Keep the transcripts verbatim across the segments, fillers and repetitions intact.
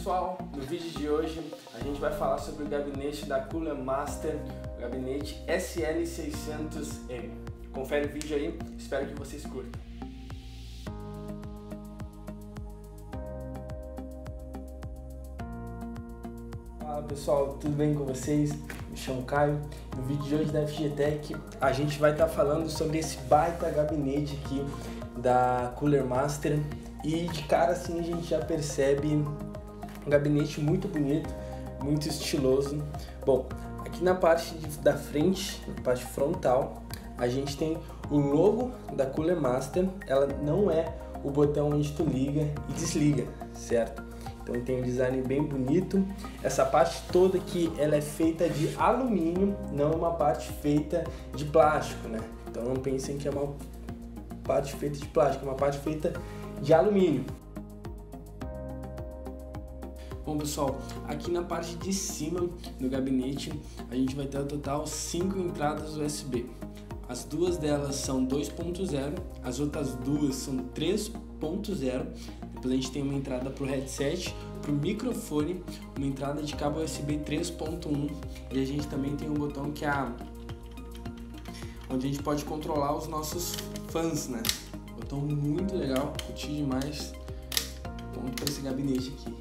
pessoal, no vídeo de hoje a gente vai falar sobre o gabinete da Cooler Master, o gabinete S L seiscentos M. Confere o vídeo aí, espero que vocês curtam. Fala pessoal, tudo bem com vocês? Me chamo Caio. No vídeo de hoje da F G Tech a gente vai estar falando sobre esse baita gabinete aqui da Cooler Master. E de cara assim a gente já percebe um gabinete muito bonito, muito estiloso. Bom, aqui na parte de, da frente, na parte frontal, a gente tem o logo da Cooler Master. Ela não é o botão onde tu liga e desliga, certo? Então tem um design bem bonito. Essa parte toda aqui ela é feita de alumínio, não uma parte feita de plástico, né? Então não pensem que é uma parte feita de plástico, é uma parte feita de alumínio. Bom pessoal, aqui na parte de cima do gabinete a gente vai ter ao total cinco entradas U S B. As duas delas são dois ponto zero, as outras duas são três ponto zero. Depois a gente tem uma entrada para o headset, para o microfone, uma entrada de cabo U S B três ponto um e a gente também tem um botão que é a... onde a gente pode controlar os nossos fãs, né? Botão muito legal, curti demais. Vamos para esse gabinete aqui.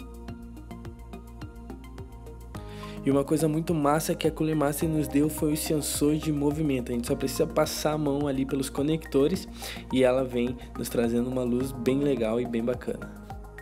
E uma coisa muito massa que a Cooler Master nos deu foi o sensor de movimento. A gente só precisa passar a mão ali pelos conectores e ela vem nos trazendo uma luz bem legal e bem bacana.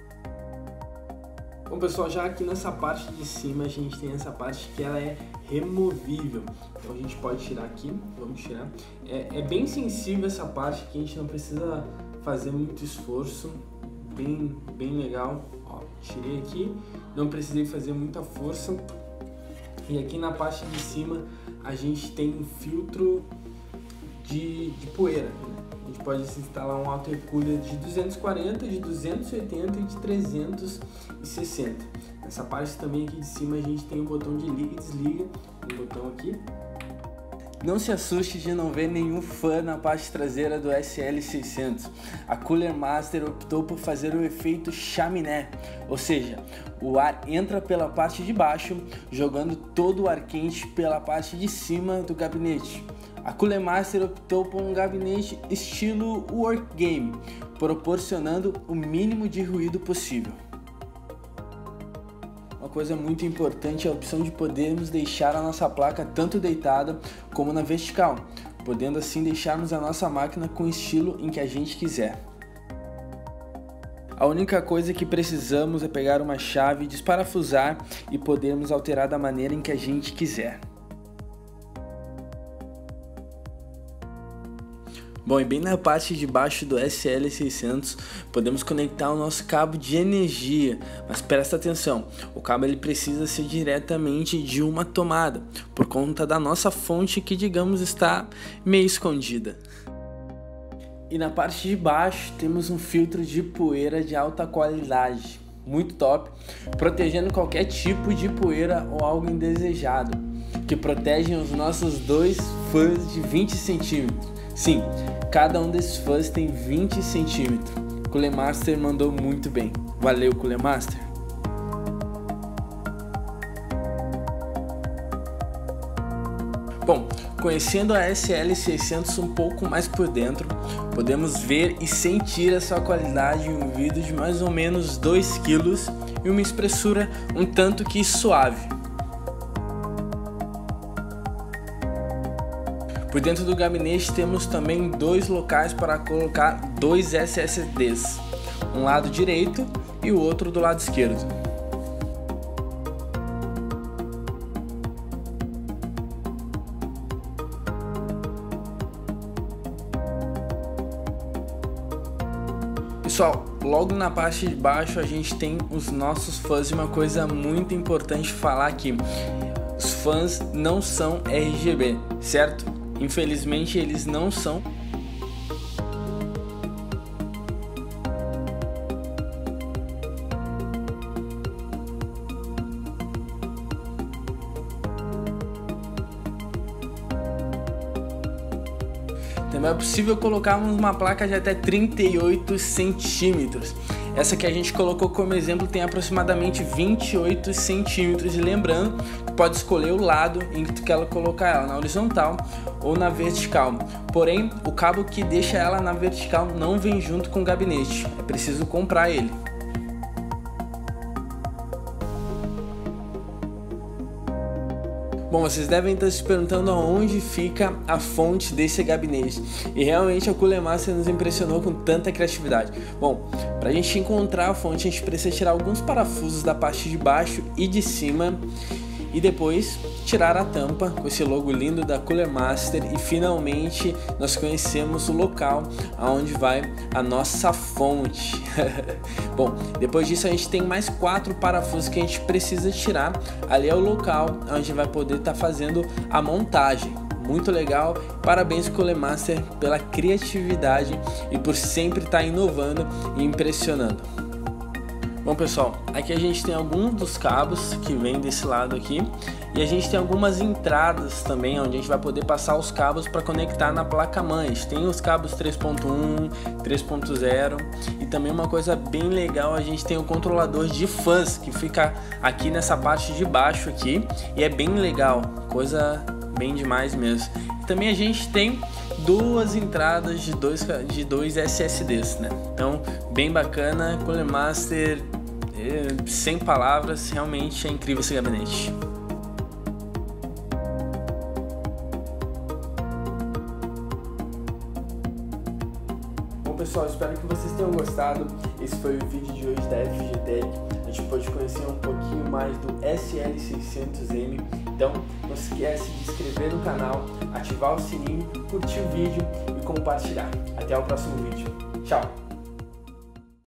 Bom pessoal, já aqui nessa parte de cima a gente tem essa parte que ela é removível. Então a gente pode tirar aqui, vamos tirar. É, é bem sensível essa parte que a gente não precisa fazer muito esforço. Bem, bem legal. Ó, tirei aqui, não precisei fazer muita força. E aqui na parte de cima a gente tem um filtro de, de poeira. A gente pode instalar um auto cooler de duzentos e quarenta, de duzentos e oitenta e de trezentos e sessenta. Nessa parte também aqui de cima a gente tem um botão de liga e desliga, um botão aqui. Não se assuste de não ver nenhum fã na parte traseira do S L seiscentos. A Cooler Master optou por fazer o efeito chaminé, ou seja, o ar entra pela parte de baixo, jogando todo o ar quente pela parte de cima do gabinete. A Cooler Master optou por um gabinete estilo work game, proporcionando o mínimo de ruído possível. Uma coisa muito importante é a opção de podermos deixar a nossa placa tanto deitada como na vertical, podendo assim deixarmos a nossa máquina com o estilo em que a gente quiser. A única coisa que precisamos é pegar uma chave, desparafusar e podermos alterar da maneira em que a gente quiser. Bom, e bem na parte de baixo do S L seiscentos podemos conectar o nosso cabo de energia, mas presta atenção, o cabo ele precisa ser diretamente de uma tomada, por conta da nossa fonte que digamos está meio escondida. E na parte de baixo temos um filtro de poeira de alta qualidade, muito top, protegendo qualquer tipo de poeira ou algo indesejado, que protegem os nossos dois fãs de vinte centímetros. Sim, cada um desses fãs tem vinte centímetros. Cooler Master mandou muito bem. Valeu, Cooler Master! Bom, conhecendo a S L seiscentos um pouco mais por dentro, podemos ver e sentir a sua qualidade em um vidro de mais ou menos dois quilos e uma espessura um tanto que suave. Por dentro do gabinete temos também dois locais para colocar dois S S Ds, um lado direito e o outro do lado esquerdo. Pessoal, logo na parte de baixo a gente tem os nossos fãs e uma coisa muito importante falar aqui, os fãs não são R G B, certo? Infelizmente eles não são. Também é possível colocarmos uma placa de até trinta e oito centímetros. Essa que a gente colocou como exemplo tem aproximadamente vinte e oito centímetros, e lembrando que pode escolher o lado em que tu quer colocar ela, na horizontal ou na vertical. Porém, o cabo que deixa ela na vertical não vem junto com o gabinete, é preciso comprar ele. Bom, vocês devem estar se perguntando aonde fica a fonte desse gabinete, e realmente a Cooler Master nos impressionou com tanta criatividade. Bom, para a gente encontrar a fonte, a gente precisa tirar alguns parafusos da parte de baixo e de cima, e depois tirar a tampa com esse logo lindo da Cooler Master, e finalmente nós conhecemos o local aonde vai a nossa fonte. Bom, depois disso a gente tem mais quatro parafusos que a gente precisa tirar. Ali é o local onde vai poder estar tá fazendo a montagem. Muito legal, parabéns Cooler Master pela criatividade e por sempre estar tá inovando e impressionando. Bom pessoal, aqui a gente tem alguns dos cabos que vem desse lado aqui, e a gente tem algumas entradas também onde a gente vai poder passar os cabos para conectar na placa-mãe. Tem os cabos três ponto um, três ponto zero, e também uma coisa bem legal, a gente tem o controlador de fãs que fica aqui nessa parte de baixo aqui, e é bem legal, coisa bem demais mesmo. E também a gente tem duas entradas de dois, de dois S S Ds, né? Então, bem bacana, Cooler Master, é, sem palavras, realmente é incrível esse gabinete. Bom pessoal, espero que vocês tenham gostado. Esse foi o vídeo de hoje da F G Tech. A gente pôde conhecer um pouquinho mais do S L seiscentos M. Então, não se esquece de se inscrever no canal, ativar o sininho, curtir o vídeo e compartilhar. Até o próximo vídeo. Tchau!